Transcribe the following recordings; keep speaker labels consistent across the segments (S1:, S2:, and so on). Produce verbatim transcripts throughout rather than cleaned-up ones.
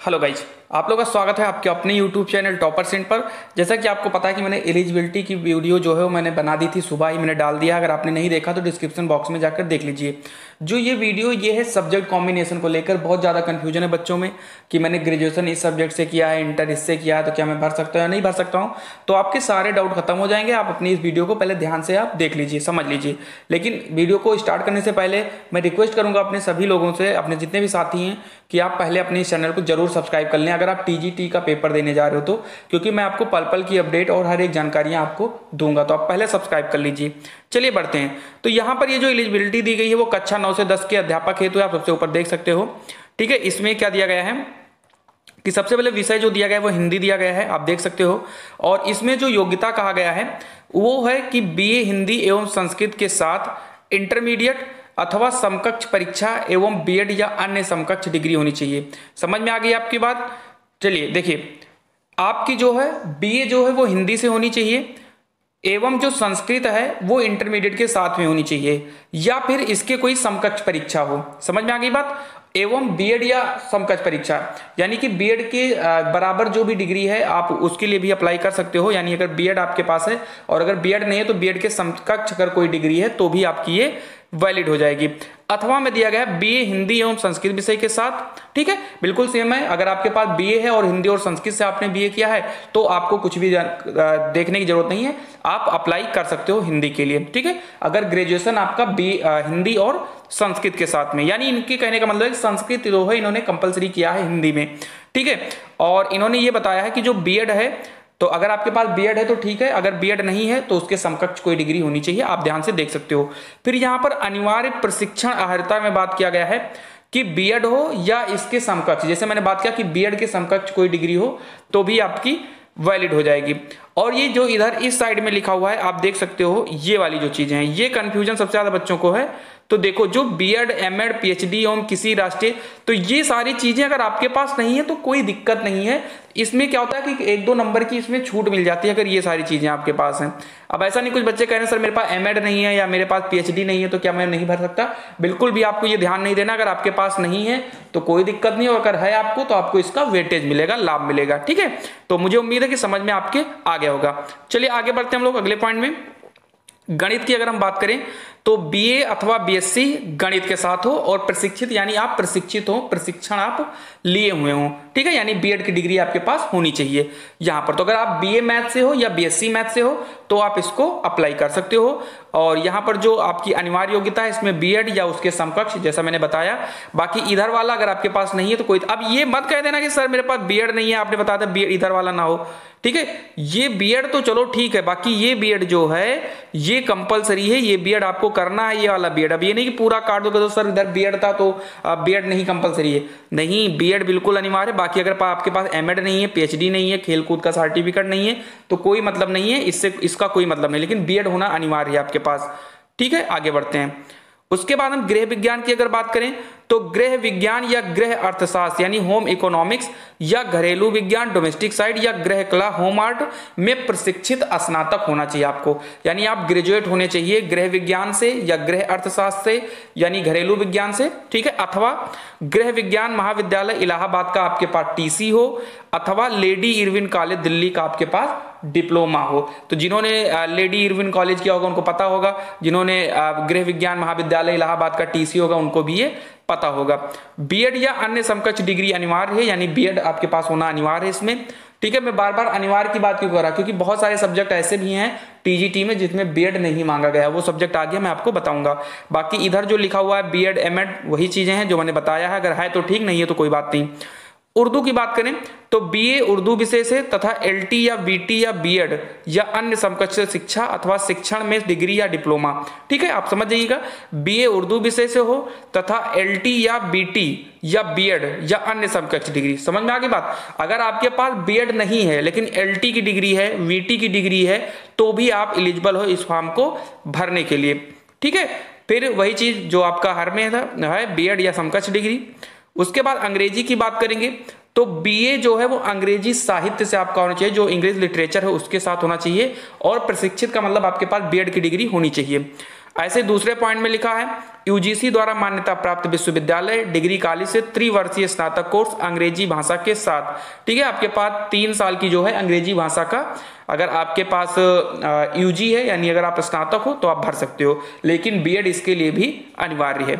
S1: Hello guys, आप लोगों का स्वागत है आपके अपने यूट्यूब चैनल टॉपर सेंट पर। जैसा कि आपको पता है कि मैंने एलिजिबिलिटी की वीडियो जो है वो मैंने बना दी थी, सुबह ही मैंने डाल दिया। अगर आपने नहीं देखा तो डिस्क्रिप्शन बॉक्स में जाकर देख लीजिए। जो ये वीडियो ये है सब्जेक्ट कॉम्बिनेशन को लेकर। बहुत ज़्यादा कन्फ्यूजन है बच्चों में कि मैंने ग्रेजुएशन इस सब्जेक्ट से किया है, इंटर इससे किया है, तो क्या मैं भर सकता हूँ या नहीं भर सकता हूँ। तो आपके सारे डाउट खत्म हो जाएंगे। आप अपनी इस वीडियो को पहले ध्यान से आप देख लीजिए, समझ लीजिए। लेकिन वीडियो को स्टार्ट करने से पहले मैं रिक्वेस्ट करूँगा अपने सभी लोगों से, अपने जितने भी साथी हैं, कि आप पहले अपने इस चैनल को जरूर सब्सक्राइब कर लें अगर आप टीजीटी का पेपर देने जा रहे हो तो, क्योंकि मैं आपको पल पल की अपडेट और हर एक जानकारियां आपको दूंगा। तो आप पहले सब्सक्राइब कर लीजिए। चलिए बढ़ते हैं। तो यहाँ पर ये जो एलिजिबिलिटी दी गई है वो कक्षा नौ से दस के अध्यापक हेतु आप सबसे ऊपर देख सकते हो। ठीक है, इसमें क्या दिया गया है कि सबसे पहले विषय जो दिया गया है वो हिंदी दिया गया है, आप देख सकते हो। और इसमें जो योग्यता कहा गया है वो है कि बीए हिंदी एवं संस्कृत के साथ इंटरमीडिएट अथवा समकक्ष परीक्षा एवं बीएड या अन्य समकक्ष डिग्री होनी चाहिए। समझ में आ गई आपकी बात। चलिए देखिए, आपकी जो है बीए जो है वो हिंदी से होनी चाहिए एवं जो संस्कृत है वो इंटरमीडिएट के साथ में होनी चाहिए, या फिर इसके कोई समकक्ष परीक्षा हो। समझ में आ गई बात। एवं बीएड या समकक्ष परीक्षा, यानी कि बीएड के बराबर जो भी डिग्री है आप उसके लिए भी अप्लाई कर सकते हो। यानी अगर बीएड आपके पास है और अगर बीएड नहीं है तो बीएड के समकक्ष अगर कोई डिग्री है तो भी आपकी ये वैलिड हो जाएगी। अथवा में दिया गया है बीए हिंदी एवं संस्कृत विषय के साथ। ठीक है, बिल्कुल सेम है। अगर आपके पास बीए है और हिंदी और संस्कृत से आपने बीए किया है तो आपको कुछ भी देखने की जरूरत नहीं है, आप अप्लाई कर सकते हो हिंदी के लिए। ठीक है, अगर ग्रेजुएशन आपका बी हिंदी और संस्कृत के साथ में, यानी इनके कहने का मतलब है संस्कृत जो है इन्होंने कंपलसरी किया है हिंदी में। ठीक है, और इन्होंने ये बताया है कि जो बीएड है तो अगर आपके पास बीएड है तो ठीक है, अगर बीएड नहीं है तो उसके समकक्ष कोई डिग्री होनी चाहिए। आप ध्यान से देख सकते हो। फिर यहाँ पर अनिवार्य प्रशिक्षण अर्हता में बात किया गया है कि बीएड हो या इसके समकक्ष, जैसे मैंने बात किया कि बीएड के समकक्ष कोई डिग्री हो तो भी आपकी वैलिड हो जाएगी। और ये जो इधर इस साइड में लिखा हुआ है आप देख सकते हो, ये वाली जो चीजें हैं, ये कंफ्यूजन सबसे ज्यादा बच्चों को है। तो देखो, जो बीएड, एमएड, पीएचडी एवं किसी राष्ट्रीय, तो ये सारी चीजें अगर आपके पास नहीं है तो कोई दिक्कत नहीं है। इसमें क्या होता है कि एक दो नंबर की इसमें छूट मिल जाती है अगर ये सारी चीजें आपके पास हैं। अब ऐसा नहीं कुछ बच्चे कह रहे हैं सर मेरे पास एमएड नहीं है या मेरे पास पीएचडी नहीं है तो क्या मैं नहीं भर सकता। बिल्कुल भी आपको ये ध्यान नहीं देना। अगर आपके पास नहीं है तो कोई दिक्कत नहीं, और अगर है आपको तो आपको इसका वेटेज मिलेगा, लाभ मिलेगा। ठीक है, तो मुझे उम्मीद है कि समझ में आपके आ गया होगा। चलिए आगे बढ़ते हैं हम लोग अगले पॉइंट में। गणित की अगर हम बात करें तो बीए अथवा बीएससी गणित के साथ हो और प्रशिक्षित, यानी आप प्रशिक्षित हो, प्रशिक्षण आप लिए हुए हो। ठीक है, यानी बीएड की डिग्री आपके पास होनी चाहिए यहाँ पर। तो अगर आप बीए मैथ से हो या बीएससी मैथ से हो तो आप इसको अप्लाई कर सकते हो। और यहाँ पर जो आपकी अनिवार्य योग्यता है इसमें बीएड या उसके समकक्ष, जैसा मैंने बताया। बाकी इधर वाला अगर आपके पास नहीं है तो कोई, अब ये मत कह देना कि सर मेरे पास बीएड नहीं है, आपने बताया था बीएड इधर वाला ना हो। ठीक है, ये बीएड तो चलो ठीक है, बाकी ये बीएड जो है ये कंपलसरी है, ये बीएड आपको करना है, ये वाला बीएड। अब ये नहीं कि पूरा काट दो तो सर इधर बीएड था तो बीएड नहीं कंपलसरी है। नहीं, बीएड बिल्कुल अनिवार्य है। बाकी अगर आपके पास एमएड नहीं है, पीएचडी नहीं है, खेलकूद का सर्टिफिकेट नहीं है तो कोई मतलब नहीं है, इससे इसका कोई मतलब नहीं, लेकिन बीएड होना अनिवार्य है आपके पास। ठीक है, आगे बढ़ते हैं। उसके बाद हम गृह विज्ञान की अगर बात करें तो गृह विज्ञान या गृह अर्थशास्त्र यानी होम इकोनॉमिक्स या घरेलू विज्ञान डोमेस्टिक साइड या गृह कला होम आर्ट में प्रशिक्षित स्नातक होना चाहिए आपको। यानी आप ग्रेजुएट होने चाहिए गृह विज्ञान से या गृह अर्थशास्त्र से, यानी घरेलू विज्ञान से। ठीक है, अथवा गृह विज्ञान महाविद्यालय इलाहाबाद का आपके पास टीसी हो, अथवा लेडी इरविन कॉलेज दिल्ली का आपके पास डिप्लोमा हो। तो जिन्होंने लेडी इरविन कॉलेज किया होगा उनको पता होगा, जिन्होंने गृह विज्ञान महाविद्यालय इलाहाबाद का टीसी होगा उनको भी ये पता होगा। बीएड या अन्य समकक्ष डिग्री अनिवार्य है, यानी बीएड आपके पास होना अनिवार्य है इसमें। ठीक है, मैं बार बार अनिवार्य की बात क्यों कर रहा, क्योंकि बहुत सारे सब्जेक्ट ऐसे भी हैं टीजीटी में जिसमें बीएड नहीं मांगा गया, वो सब्जेक्ट आगे मैं आपको बताऊंगा। बाकी इधर जो लिखा हुआ है बीएड एमएड वही चीजें हैं जो मैंने बताया है। अगर है तो ठीक, नहीं है तो कोई बात नहीं। उर्दू की बात करें तो बीए उर्दू विषय से तथा एलटी या बीटी या बीएड या अन्य समकक्ष शिक्षा अथवा शिक्षण में डिग्री या डिप्लोमा। ठीक है, आप समझ जाइएगा, बीए उर्दू विषय से हो तथा एलटी या बीटी या बीएड या अन्य समकक्ष डिग्री। समझ में आ गई बात। अगर आपके पास बीएड नहीं है लेकिन एलटी की डिग्री है, वीटी की डिग्री है तो भी आप एलिजिबल हो इस फॉर्म को भरने के लिए। ठीक है, फिर वही चीज जो आपका हर में है बीएड या समकक्ष डिग्री। उसके बाद अंग्रेजी की बात करेंगे तो बीए जो है वो अंग्रेजी साहित्य से आपका होना चाहिए, जो इंग्लिश लिटरेचर है उसके साथ होना चाहिए। और प्रशिक्षित का मतलब आपके पास बीएड की डिग्री होनी चाहिए। ऐसे दूसरे पॉइंट में लिखा है यूजीसी द्वारा मान्यता प्राप्त विश्वविद्यालय डिग्री कॉलेज से त्रिवर्षीय स्नातक कोर्स अंग्रेजी भाषा के साथ। ठीक है, आपके पास तीन साल की जो है अंग्रेजी भाषा का अगर आपके पास यूजी है यानी अगर आप स्नातक हो तो आप भर सकते हो, लेकिन बीएड इसके लिए भी अनिवार्य है।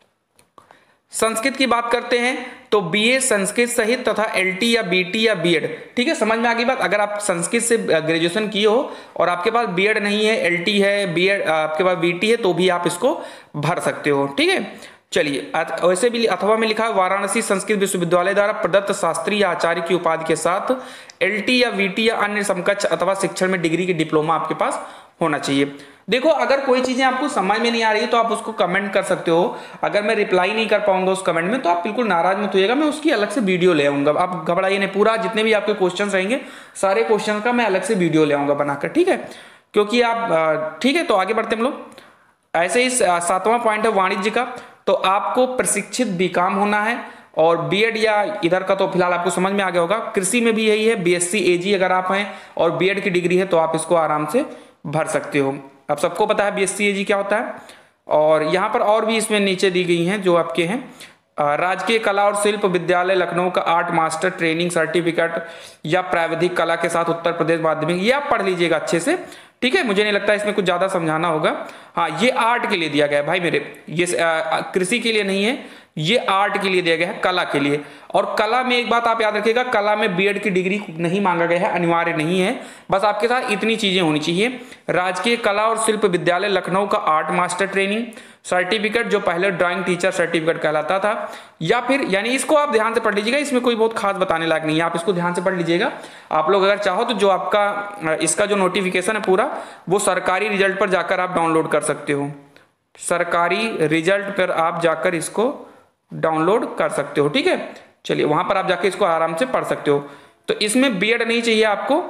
S1: संस्कृत की बात करते हैं तो बीए संस्कृत सहित तथा एलटी या बीटी या बीएड। ठीक है, समझ में आ गई बात। अगर आप संस्कृत से ग्रेजुएशन किए हो और आपके पास बीएड नहीं है, एलटी है, बीएड आपके पास बीटी है, तो भी आप इसको भर सकते हो। ठीक है, चलिए वैसे भी अथवा में लिखा है वाराणसी संस्कृत विश्वविद्यालय द्वारा प्रदत्त शास्त्री या आचार्य की उपाधि के साथ एलटी या वीटी या अन्य समकक्ष अथवा शिक्षण में डिग्री की डिप्लोमा आपके पास होना चाहिए। देखो, अगर कोई चीजें आपको समझ में नहीं आ रही है तो आप उसको कमेंट कर सकते हो। अगर मैं रिप्लाई नहीं कर पाऊंगा उस कमेंट में तो आप बिल्कुल नाराज मत होइएगा, मैं उसकी अलग से वीडियो ले आऊंगा। आप घबराइए नहीं, पूरा जितने भी आपके क्वेश्चन रहेंगे सारे क्वेश्चन का मैं अलग से वीडियो ले आऊंगा बनाकर। ठीक है, क्योंकि आप ठीक है, तो आगे बढ़ते हम लोग। ऐसे ही सातवां पॉइंट है वाणिज्य का, तो आपको प्रशिक्षित बीकॉम होना है और बीएड या इधर का तो फिलहाल आपको समझ में आ गया होगा। कृषि में भी यही है, बीएससी एजी अगर आप हैं और बीएड की डिग्री है तो आप इसको आराम से भर सकते हो। अब सबको पता है बीएससी एजी क्या होता है। और यहाँ पर और भी इसमें नीचे दी गई हैं जो आपके हैं राजकीय कला और शिल्प विद्यालय लखनऊ का आर्ट मास्टर ट्रेनिंग सर्टिफिकेट या प्राविधिक कला के साथ उत्तर प्रदेश माध्यमिक, ये आप पढ़ लीजिएगा अच्छे से। ठीक है, मुझे नहीं लगता इसमें कुछ ज्यादा समझाना होगा। हाँ, ये आर्ट के लिए दिया गया है भाई मेरे, ये कृषि के लिए नहीं है, ये आर्ट के लिए दिया गया है, कला के लिए। और कला में एक बात आप याद रखिएगा, कला में बीएड की डिग्री नहीं मांगा गया है, अनिवार्य नहीं है। बस आपके साथ इतनी चीजें होनी चाहिए, राजकीय कला और शिल्प विद्यालय लखनऊ का आर्ट मास्टर ट्रेनिंग सर्टिफिकेट जो पहले ड्राइंग टीचर सर्टिफिकेट कहलाता था, या फिर यानी इसको आप ध्यान से पढ़ लीजिएगा, इसमें कोई बहुत खास बताने लायक नहीं है, आप इसको ध्यान से पढ़ लीजिएगा। आप लोग अगर चाहो तो जो आपका इसका जो नोटिफिकेशन है पूरा, वो सरकारी रिजल्ट पर जाकर आप डाउनलोड कर सकते हो। सरकारी रिजल्ट पर आप जाकर इसको डाउनलोड कर सकते हो। ठीक है, चलिए वहां पर आप जाके इसको आराम से पढ़ सकते हो। तो इसमें बीएड नहीं चाहिए आपको।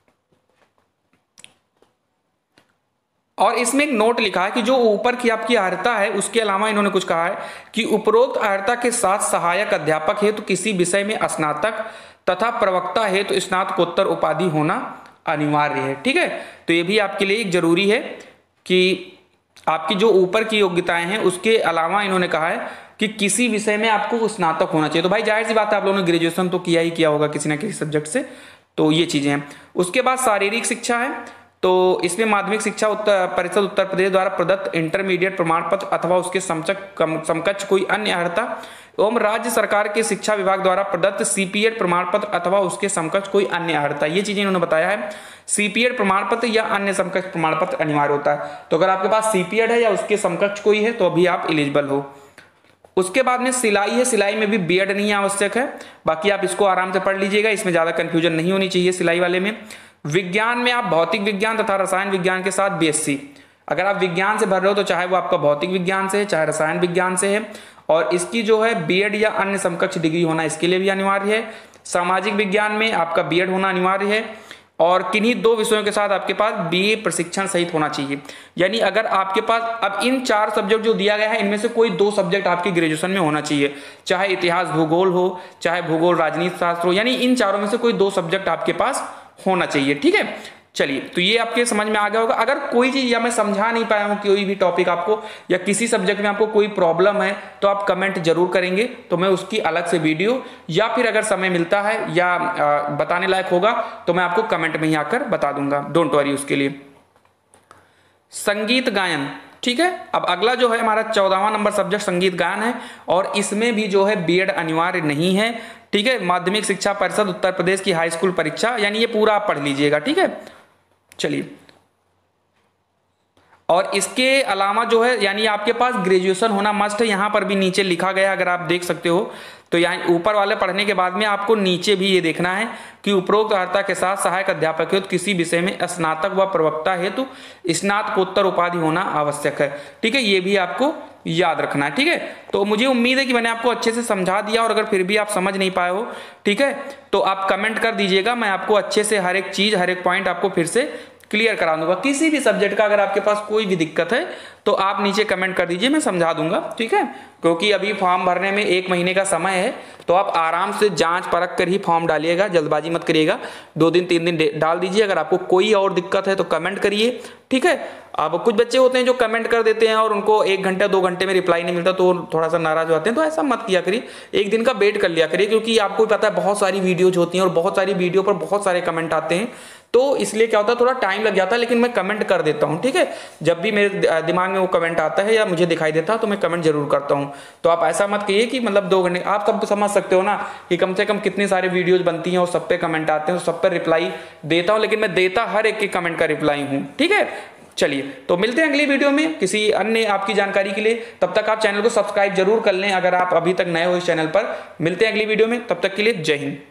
S1: और इसमें एक नोट लिखा है कि जो ऊपर की आपकी अर्हता है उसके अलावा इन्होंने कुछ कहा है कि उपरोक्त अर्हता के साथ सहायक अध्यापक हेतु तो किसी विषय में स्नातक तथा प्रवक्ता हेतु तो स्नातकोत्तर उपाधि होना अनिवार्य है। ठीक है, तो ये भी आपके लिए एक जरूरी है कि आपकी जो ऊपर की योग्यताएं हैं उसके अलावा इन्होंने कहा है कि किसी विषय में आपको स्नातक होना चाहिए। तो भाई जाहिर सी बात है, आप लोगों ने ग्रेजुएशन तो किया ही किया होगा किसी ना किसी सब्जेक्ट से, तो ये चीजें हैं। उसके बाद शारीरिक शिक्षा है, तो इसमें माध्यमिक शिक्षा उत्तर परिषद उत्तर प्रदेश द्वारा प्रदत्त इंटरमीडिएट प्रमाण पत्र अथवा उसके समकक्ष कोई अन्य अर्हता एवं राज्य सरकार के शिक्षा विभाग द्वारा प्रदत्त सीपीएड प्रमाण पत्र अथवा उसके समकक्ष कोई अन्य अर्हता, ये चीजें इन्होंने बताया है। सीपीएड प्रमाण पत्र या अन्य समकक्ष प्रमाण पत्र अनिवार्य होता है, तो अगर आपके पास सीपीएड है या उसके समकक्ष कोई है तो अभी आप एलिजिबल हो। उसके बाद में सिलाई है, सिलाई में भी बीएड नहीं आवश्यक है, बाकी आप इसको आराम से पढ़ लीजिएगा, इसमें ज्यादा कंफ्यूजन नहीं होनी चाहिए सिलाई वाले में। विज्ञान में आप भौतिक विज्ञान तथा रसायन विज्ञान के साथ बीएससी, अगर आप विज्ञान से भर रहे हो तो चाहे वो आपका भौतिक विज्ञान से है चाहे रसायन विज्ञान से है, और इसकी जो है बीएड या अन्य समकक्ष डिग्री होना इसके लिए भी अनिवार्य है। सामाजिक विज्ञान में आपका बीएड होना अनिवार्य है, और किन्हीं दो विषयों के साथ आपके पास बीए प्रशिक्षण सहित होना चाहिए। यानी अगर आपके पास अब इन चार सब्जेक्ट जो दिया गया है इनमें से कोई दो सब्जेक्ट आपके ग्रेजुएशन में होना चाहिए, चाहे इतिहास भूगोल हो चाहे भूगोल राजनीति शास्त्र हो, यानी इन चारों में से कोई दो सब्जेक्ट आपके पास होना चाहिए। ठीक है, चलिए तो ये आपके समझ में आ गया होगा। अगर कोई चीज या मैं समझा नहीं पाया हूं कोई भी टॉपिक आपको या किसी सब्जेक्ट में आपको कोई प्रॉब्लम है तो आप कमेंट जरूर करेंगे, तो मैं उसकी अलग से वीडियो या फिर अगर समय मिलता है या आ, बताने लायक होगा तो मैं आपको कमेंट में ही आकर बता दूंगा, डोंट वरी उसके लिए। संगीत गायन, ठीक है, अब अगला जो है हमारा चौदहवां नंबर सब्जेक्ट संगीत गायन है, और इसमें भी जो है बीएड अनिवार्य नहीं है। ठीक है, माध्यमिक शिक्षा परिषद उत्तर प्रदेश की हाई स्कूल परीक्षा, यानी ये पूरा आप पढ़ लीजिएगा। ठीक है, चलिए, और इसके अलावा जो है यानी आपके पास ग्रेजुएशन होना मस्ट है, यहां पर भी नीचे लिखा गया अगर आप देख सकते हो, तो यहाँ ऊपर वाले पढ़ने के बाद में आपको नीचे भी ये देखना है कि उपरोक्त अर्हता के साथ सहायक अध्यापक हेतु किसी विषय में स्नातक व प्रवक्ता हेतु स्नातकोत्तर उपाधि होना आवश्यक है। ठीक है, ये भी आपको याद रखना है। ठीक है, तो मुझे उम्मीद है कि मैंने आपको अच्छे से समझा दिया, और अगर फिर भी आप समझ नहीं पाए हो, ठीक है, तो आप कमेंट कर दीजिएगा, मैं आपको अच्छे से हर एक चीज हर एक पॉइंट आपको फिर से क्लियर करा दूंगा। किसी भी सब्जेक्ट का अगर आपके पास कोई भी दिक्कत है तो आप नीचे कमेंट कर दीजिए, मैं समझा दूंगा। ठीक है, क्योंकि अभी फॉर्म भरने में एक महीने का समय है, तो आप आराम से जांच परख कर ही फॉर्म डालिएगा, जल्दबाजी मत करिएगा, दो दिन तीन दिन डाल दीजिए। अगर आपको कोई और दिक्कत है तो कमेंट करिए, ठीक है। अब कुछ बच्चे होते हैं जो कमेंट कर देते हैं और उनको एक घंटे दो घंटे में रिप्लाई नहीं मिलता तो थोड़ा सा नाराज हो जाते हैं। तो ऐसा मत किया करिए, एक दिन का वेट कर लिया करिए, क्योंकि आपको पता है बहुत सारी वीडियोज होती हैं और बहुत सारी वीडियो पर बहुत सारे कमेंट आते हैं, तो इसलिए क्या होता है थोड़ा टाइम लग जाता है, लेकिन मैं कमेंट कर देता हूं। ठीक है, जब भी मेरे दिमाग में वो कमेंट आता है या मुझे दिखाई देता है तो मैं कमेंट जरूर करता हूं। तो आप ऐसा मत कहिए कि मतलब दो घंटे, आप सब समझ सकते हो ना कि कम से कम कितनी सारी वीडियोज बनती हैं और सब पे कमेंट आते हैं, सब पे रिप्लाई देता हूं, लेकिन मैं देता हर एक के कमेंट का रिप्लाई हूं। ठीक है, चलिए तो मिलते हैं अगली वीडियो में किसी अन्य आपकी जानकारी के लिए। तब तक आप चैनल को सब्सक्राइब जरूर कर लें अगर आप अभी तक नए हो इस चैनल पर। मिलते हैं अगली वीडियो में, तब तक के लिए जय हिंद।